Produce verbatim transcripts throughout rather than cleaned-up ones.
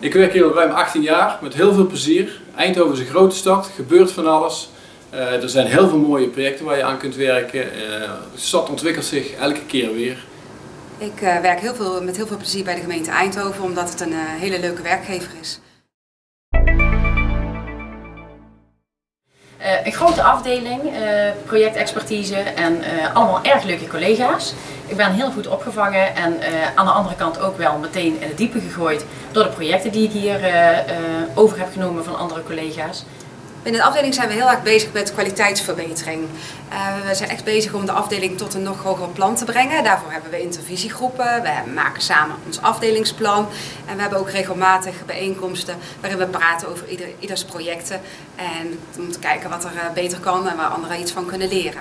Ik werk hier al ruim achttien jaar met heel veel plezier. Eindhoven is een grote stad, gebeurt van alles. Uh, er zijn heel veel mooie projecten waar je aan kunt werken. Uh, de stad ontwikkelt zich elke keer weer. Ik uh, werk heel veel, met heel veel plezier bij de gemeente Eindhoven omdat het een uh, hele leuke werkgever is. Uh, een grote afdeling, uh, projectexpertise en uh, allemaal erg leuke collega's. Ik ben heel goed opgevangen en uh, aan de andere kant ook wel meteen in het diepe gegooid door de projecten die ik hier uh, uh, over heb genomen van andere collega's. Binnen de afdeling zijn we heel erg bezig met kwaliteitsverbetering. Uh, we zijn echt bezig om de afdeling tot een nog hoger plan te brengen. Daarvoor hebben we intervisiegroepen, we maken samen ons afdelingsplan en we hebben ook regelmatig bijeenkomsten waarin we praten over ieder, ieders projecten en om te kijken wat er uh, beter kan en waar anderen iets van kunnen leren.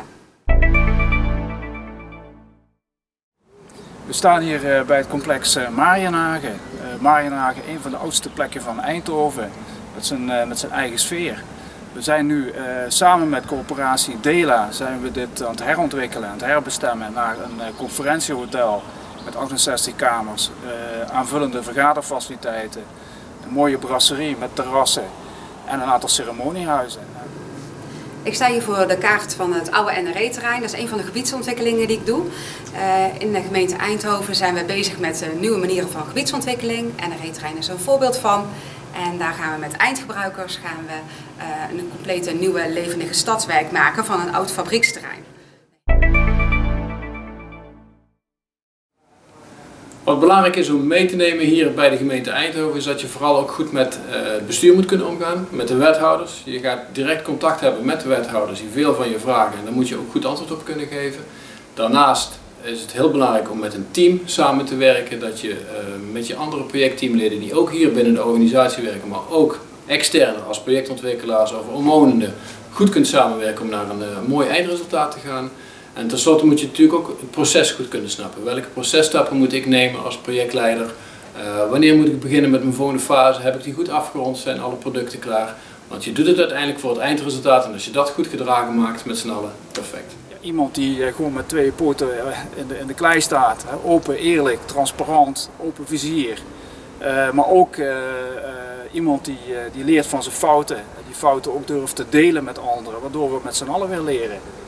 We staan hier bij het complex Mariënhagen. Mariënhagen, een van de oudste plekken van Eindhoven, met zijn, met zijn eigen sfeer. We zijn nu uh, samen met coöperatie Dela zijn we dit aan het herontwikkelen, aan het herbestemmen naar een uh, conferentiehotel met achtenzestig kamers, uh, aanvullende vergaderfaciliteiten, een mooie brasserie met terrassen en een aantal ceremoniehuizen. Ik sta hier voor de kaart van het oude N R E-terrein. Dat is een van de gebiedsontwikkelingen die ik doe. Uh, in de gemeente Eindhoven zijn we bezig met uh, nieuwe manieren van gebiedsontwikkeling. N R E-terrein is er een voorbeeld van. En daar gaan we met eindgebruikers gaan we, uh, een complete nieuwe levendige stadswijk maken van een oud fabrieksterrein. Wat belangrijk is om mee te nemen hier bij de gemeente Eindhoven is dat je vooral ook goed met uh, het bestuur moet kunnen omgaan, met de wethouders. Je gaat direct contact hebben met de wethouders die veel van je vragen en daar moet je ook goed antwoord op kunnen geven. Daarnaast is het heel belangrijk om met een team samen te werken, dat je uh, met je andere projectteamleden die ook hier binnen de organisatie werken, maar ook externe als projectontwikkelaars of omwonenden goed kunt samenwerken om naar een uh, mooi eindresultaat te gaan. En tenslotte moet je natuurlijk ook het proces goed kunnen snappen. Welke processtappen moet ik nemen als projectleider? Uh, wanneer moet ik beginnen met mijn volgende fase? Heb ik die goed afgerond? Zijn alle producten klaar? Want je doet het uiteindelijk voor het eindresultaat en als je dat goed gedragen maakt met z'n allen, perfect. Iemand die gewoon met twee poten in de, in de klei staat, open, eerlijk, transparant, open vizier. Uh, maar ook uh, uh, iemand die, uh, die leert van zijn fouten, die fouten ook durft te delen met anderen, waardoor we met z'n allen weer leren.